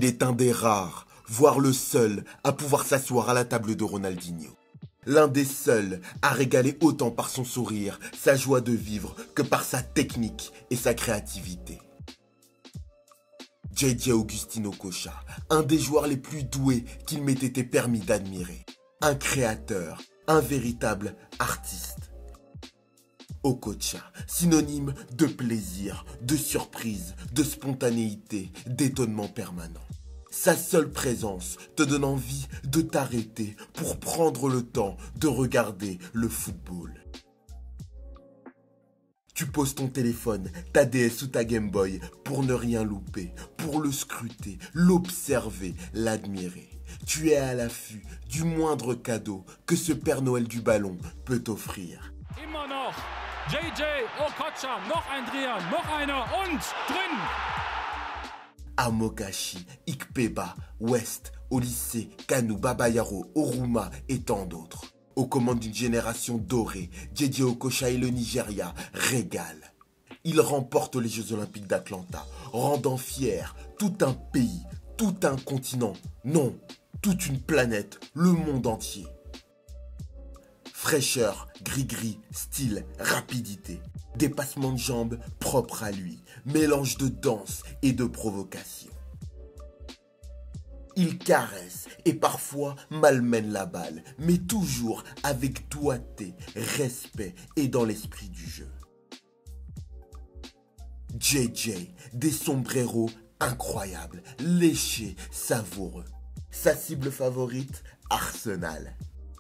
Il est un des rares, voire le seul, à pouvoir s'asseoir à la table de Ronaldinho. L'un des seuls à régaler autant par son sourire, sa joie de vivre, que par sa technique et sa créativité. JJ Augustin Okocha, un des joueurs les plus doués qu'il m'ait été permis d'admirer. Un créateur, un véritable artiste. Okocha, synonyme de plaisir, de surprise, de spontanéité, d'étonnement permanent. Sa seule présence te donne envie de t'arrêter pour prendre le temps de regarder le football. Tu poses ton téléphone, ta DS ou ta Game Boy pour ne rien louper, pour le scruter, l'observer, l'admirer. Tu es à l'affût du moindre cadeau que ce Père Noël du ballon peut t'offrir. Immer noch JJ Okocha, noch ein Dreher, noch einer und drin! Amokachi, Ikpeba, West, Olyssée, Kanu, Babayaro, Oruma et tant d'autres. Aux commandes d'une génération dorée, JJ Okocha et le Nigeria régalent. Il remporte les Jeux Olympiques d'Atlanta, rendant fier tout un pays, tout un continent, non, toute une planète, le monde entier. Fraîcheur, gris-gris, style, rapidité, dépassement de jambes propre à lui, mélange de danse et de provocation. Il caresse et parfois malmène la balle, mais toujours avec doigté, respect et dans l'esprit du jeu. JJ, des sombreros incroyables, léchés, savoureux. Sa cible favorite, Arsenal.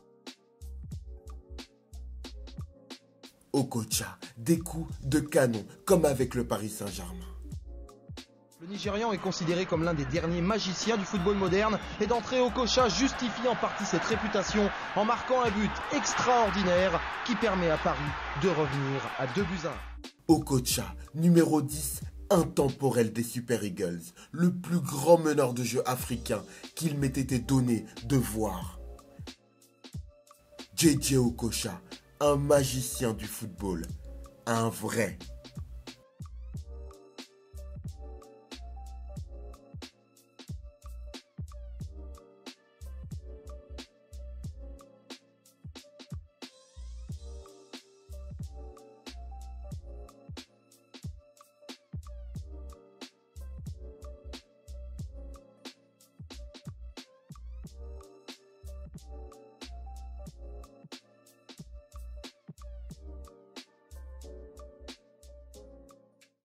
Okocha, des coups de canon, comme avec le Paris Saint-Germain. Le Nigérian est considéré comme l'un des derniers magiciens du football moderne et d'entrée Okocha justifie en partie cette réputation en marquant un but extraordinaire qui permet à Paris de revenir à 2-1. Okocha, numéro 10, intemporel des Super Eagles, le plus grand meneur de jeu africain qu'il m'ait été donné de voir. JJ Okocha, un magicien du football, un vrai.